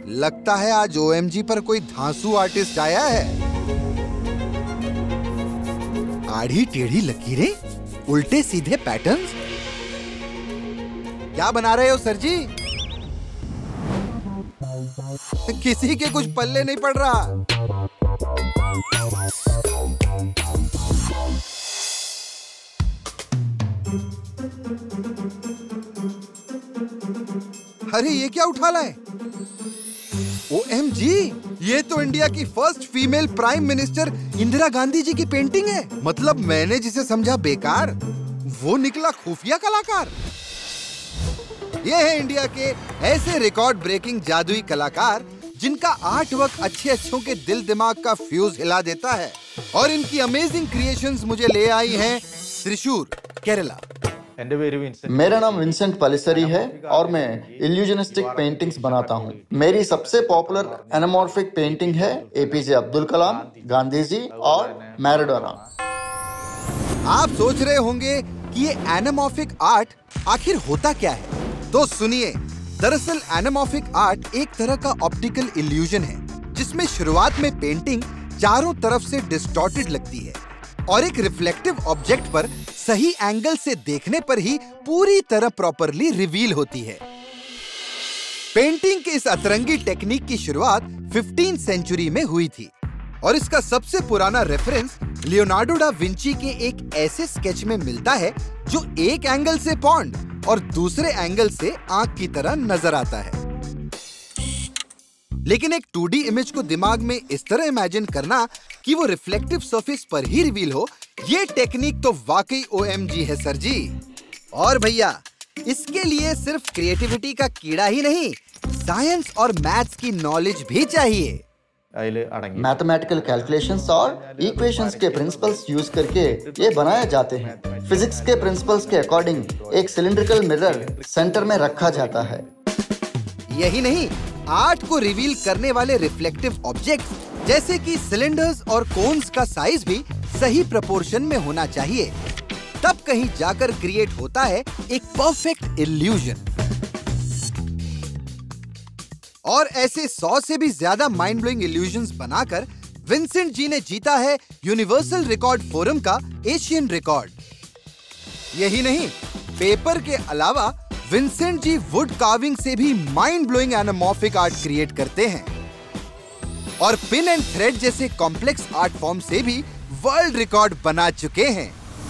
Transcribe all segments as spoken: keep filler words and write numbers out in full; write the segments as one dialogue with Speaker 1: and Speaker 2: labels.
Speaker 1: लगता है आज ओ एम जी पर कोई धांसू आर्टिस्ट आया है। आड़ी टेढ़ी लकीरें, उल्टे सीधे पैटर्न्स। क्या बना रहे हो सर जी? किसी के कुछ पल्ले नहीं पड़ रहा। अरे ये क्या उठा लाए? ओ एम जी, ये तो इंडिया की first female prime minister Indira Gandhi ji की पेंटिंग है। मतलब मैंने जिसे समझा बेकार, वो निकला खुफिया कलाकार। ये है इंडिया के ऐसे रिकॉर्ड ब्रेकिंग जादुई कलाकार जिनका आर्ट वर्क अच्छे अच्छों के दिल दिमाग का फ्यूज हिला देता है। और इनकी अमेजिंग क्रिएशंस मुझे ले आई हैं त्रिशूर, केरला।
Speaker 2: मेरा नाम विंसेंट पलिसरी है और मैं इल्यूजनिस्टिक पेंटिंग्स बनाता हूँ। मेरी सबसे पॉपुलर एनामॉर्फिक पेंटिंग है एपीजे अब्दुल कलाम, गांधी जी और मैराडोना।
Speaker 1: आप सोच रहे होंगे कि ये एनामॉर्फिक आर्ट आखिर होता क्या है, तो सुनिए। दरअसल एनामॉर्फिक आर्ट एक तरह का ऑप्टिकल इल्यूजन है, जिसमें शुरुआत में पेंटिंग चारों तरफ से डिस्टॉर्टेड लगती है और एक रिफ्लेक्टिव ऑब्जेक्ट पर सही एंगल से देखने पर ही पूरी तरह प्रॉपरली रिवील होती है। पेंटिंग के इस अतरंगी टेक्निक की शुरुआत फिफ्टीन सेंचुरी में हुई थी और इसका सबसे पुराना रेफरेंस लियोनार्डो डा विंची के एक ऐसे स्केच में मिलता है जो एक एंगल से पॉन्ड और दूसरे एंगल से आंख की तरह नजर आता है। लेकिन एक टू डी इमेज को दिमाग में इस तरह इमेजिन करना कि वो रिफ्लेक्टिव सरफेस पर ही रिवील हो, ये टेक्निक तो वाकई ओ एम जी है सर जी। और भैया, इसके लिए सिर्फ क्रिएटिविटी का कीड़ा ही नहीं, साइंस और मैथ्स की नॉलेज भी चाहिए।
Speaker 2: मैथमेटिकल कैलकुलेशंस और इक्वेशंस के प्रिंसिपल्स यूज करके ये बनाए जाते हैं। फिजिक्स के प्रिंसिपल्स के अकॉर्डिंग एक सिलिंड्रिकल मिरर सेंटर में रखा जाता है।
Speaker 1: यही नहीं, आर्ट को रिवील करने वाले रिफ्लेक्टिव ऑब्जेक्ट्स जैसे कि सिलेंडर्स और कोन्स का साइज भी सही प्रोपोर्शन में होना चाहिए, तब कहीं जाकर क्रिएट होता है एक परफेक्ट इल्यूजन। और ऐसे सौ से भी ज्यादा माइंड ब्लोइंग इल्यूजन्स बनाकर विंसेंट जी ने जीता है यूनिवर्सल रिकॉर्ड फोरम का एशियन रिकॉर्ड। यही नहीं, पेपर के अलावा विंसेंट जी वुड कार्विंग से भी mind blowing anamorphic art create करते हैं और पिन एंड थ्रेड जैसे कॉम्प्लेक्स आर्ट फॉर्म से भी वर्ल्ड रिकॉर्ड बना चुके हैं।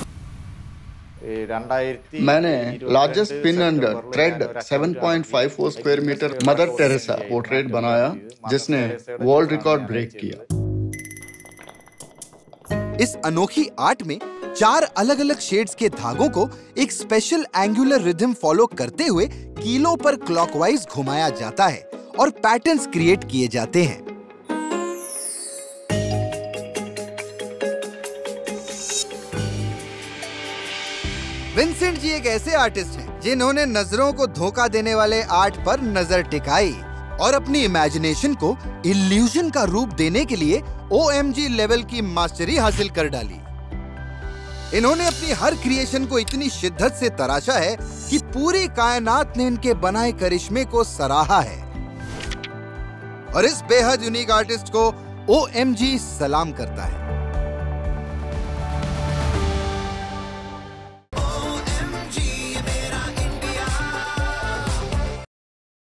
Speaker 2: मैंने largest pin and thread seven point five four square metre Mother Teresa portrait बनाया, जिसने वर्ल्ड रिकॉर्ड ब्रेक किया।
Speaker 1: इस अनोखी आर्ट में चार अलग अलग शेड्स के धागों को एक स्पेशल एंगुलर रिदम फॉलो करते हुए कीलों पर क्लॉकवाइज घुमाया जाता है और पैटर्न्स क्रिएट किए जाते हैं। विंसेंट जी एक ऐसे आर्टिस्ट हैं जिन्होंने नजरों को धोखा देने वाले आर्ट पर नजर टिकाई और अपनी इमेजिनेशन को इल्यूजन का रूप देने के लिए ओ एम जी लेवल की मास्टरी हासिल कर डाली। इन्होंने अपनी हर क्रिएशन को इतनी शिद्दत से तराशा है कि पूरी कायनात ने इनके बनाए करिश्मे को सराहा है और इस बेहद यूनिक आर्टिस्ट को ओ एम जी सलाम करता है।